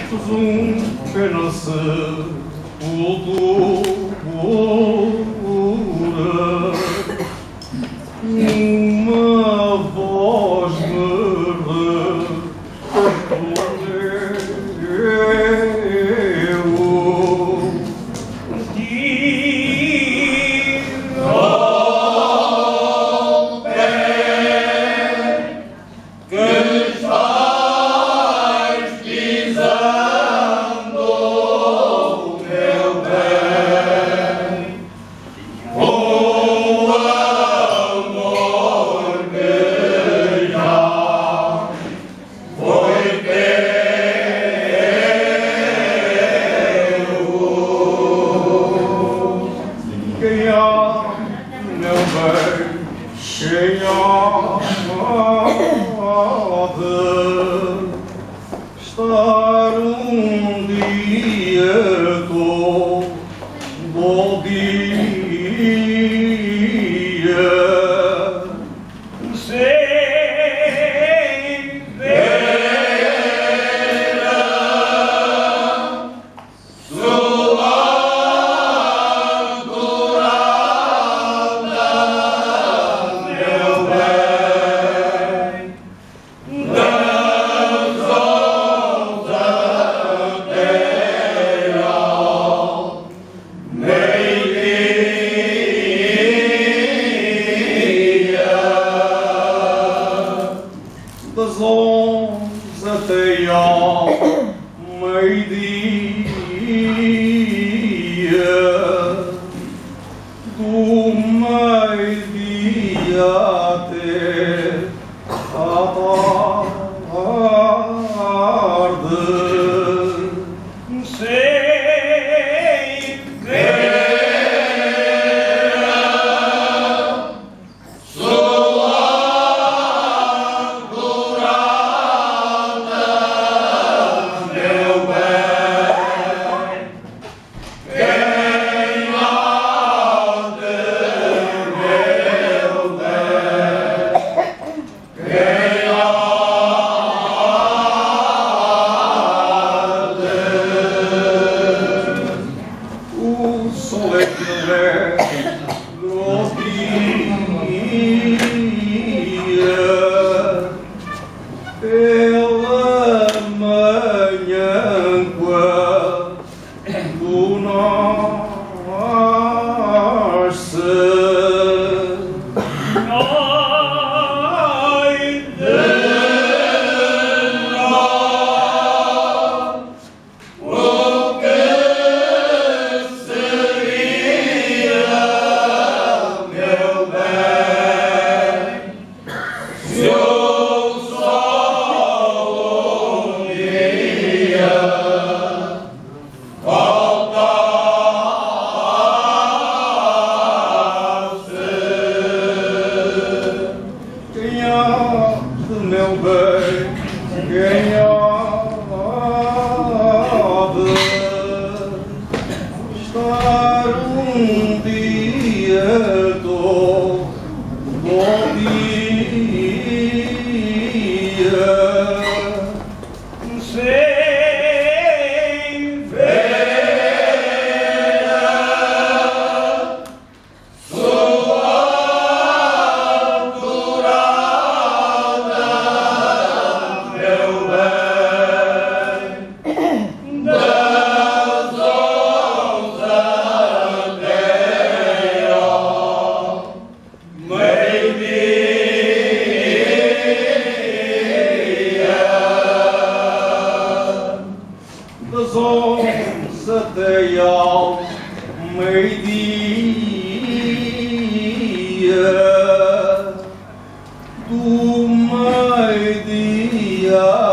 Desumpenam-se cultura, uma voz me estar dia todo bom dia sem vera sua adorada, meu bem, das 11 até ao meio-dia, do meio-dia até à tarde, sem vera sua adorada, meu bem, quem há de, meu bem, quem há de. O sol é que pela manhã quando nasce, ai de nós, o que seria, meu bem, se o sol quem há de, meu bem, quem há de estar dia todo bom dia sem vera sua adorada, meu bem, das 11 até ao meio-dia, das 11 até ao meio-dia, do meio-dia